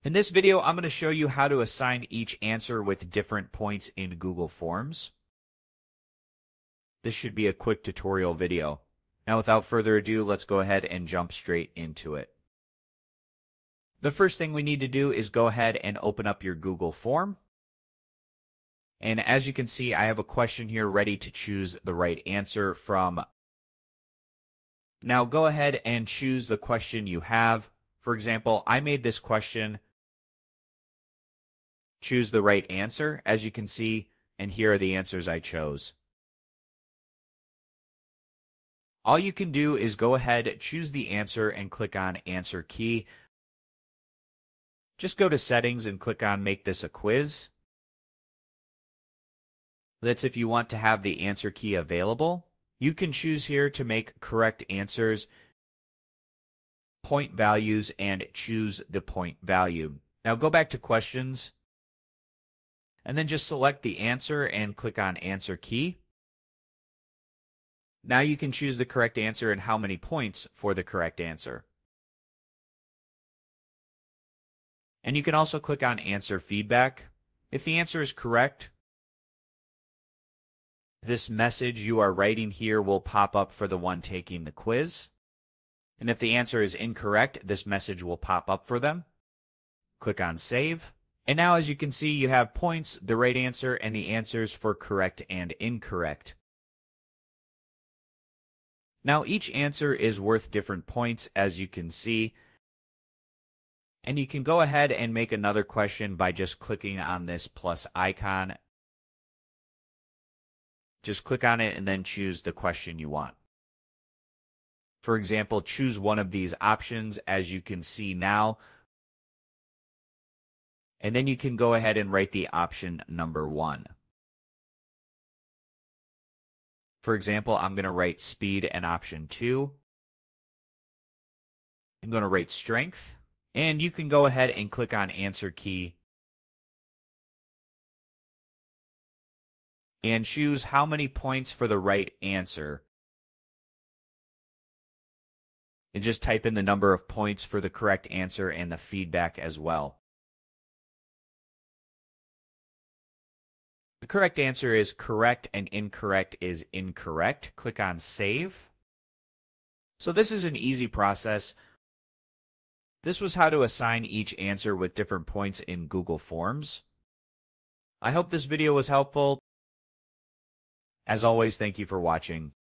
In this video, I'm going to show you how to assign each answer with different points in Google Forms. This should be a quick tutorial video. Now, without further ado, let's go ahead and jump straight into it. The first thing we need to do is go ahead and open up your Google form. And as you can see, I have a question here ready to choose the right answer from. Now go ahead and choose the question you have. For example, I made this question, choose the right answer, as you can see, and here are the answers I chose. All you can do is go ahead, choose the answer, and click on Answer Key. Just go to Settings and click on Make this a quiz. That's if you want to have the answer key available. You can choose here to make correct answers, point values, and choose the point value. Now go back to Questions, and then just select the answer and click on Answer Key. Now you can choose the correct answer and how many points for the correct answer. And you can also click on Answer Feedback. If the answer is correct, this message you are writing here will pop up for the one taking the quiz. And if the answer is incorrect, this message will pop up for them. Click on Save. And now, as you can see, you have points, the right answer, and the answers for correct and incorrect. Now, each answer is worth different points, as you can see. And you can go ahead and make another question by just clicking on this plus icon. Just click on it and then choose the question you want. For example, choose one of these options, as you can see now. And then you can go ahead and write the option number 1. For example, I'm going to write speed and option 2. I'm going to write strength. And you can go ahead and click on Answer Key and choose how many points for the right answer. And just type in the number of points for the correct answer and the feedback as well. The correct answer is correct and incorrect is incorrect. Click on Save. So this is an easy process. This was how to assign each answer with different points in Google Forms. I hope this video was helpful. As always, thank you for watching.